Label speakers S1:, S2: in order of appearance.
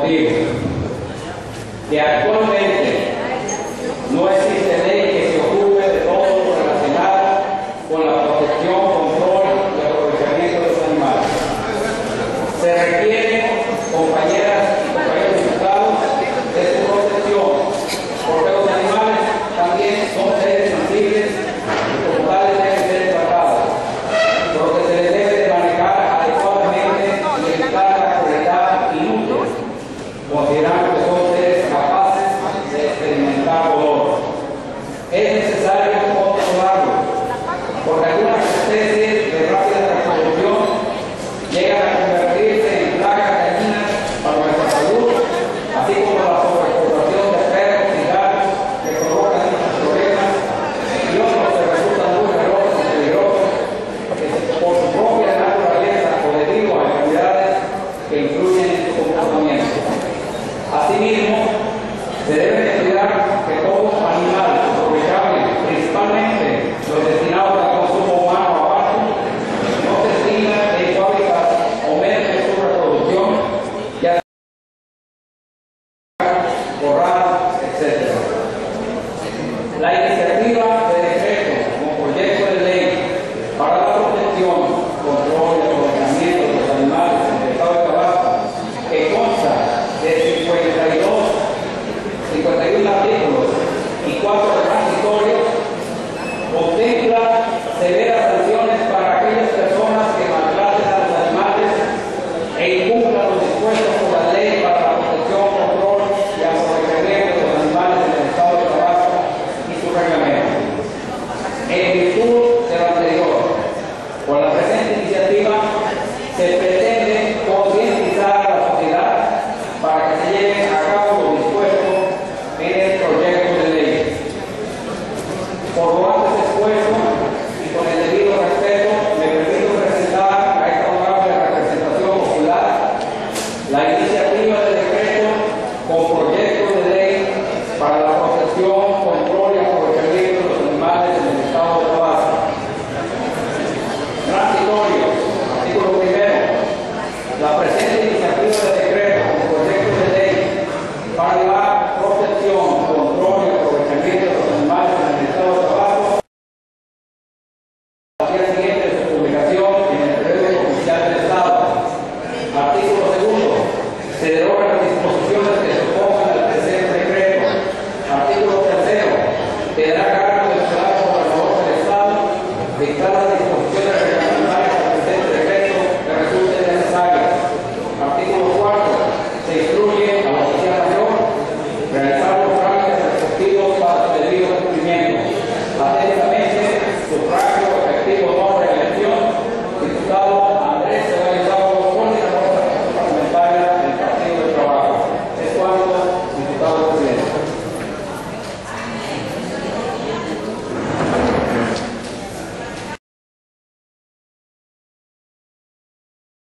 S1: motivo. Que actualmente no existe ley que se ocupe de todo lo relacionado con la protección, control y aprovechamiento de los animales. Se requieren, compañeras y compañeros diputados, de su protección, porque los animales también son seres sensibles y como tales deben ser tratados, por lo que se les debe de manejar adecuadamente y evitar la crueldad inútil, considerando que son seres capaces de experimentar dolor. Es necesario controlarlos, porque algunas especies de rápida reproducción llegan a convertirse en plagas dañinas para nuestra salud, así como la sobrepoblación de perros y gatos que provocan muchos problemas y otros que resultan muy feroces y peligrosos por su propia naturaleza o debido a enfermedades que influyen en su comportamiento. Asimismo, se debe de cuidar que todo animal aprovechable, principalmente los destinados al consumo humano o abajo, no se extingan en su hábitat o aumente su reproducción, ya borradas, etc. La iniciativa de decreto como proyecto de ley para la protección, control y aprovechamiento de los animales en el estado de Tabasco, que consta de 51 artículos y 4 transitorios, contempla severas sanciones para aquellas personas que maltraten a los animales e incumplan los dispuestos por la ley para la protección, control y aprovechamiento de los animales en el estado de Tabasco y su reglamento. En virtud de lo anterior, con la presente iniciativa se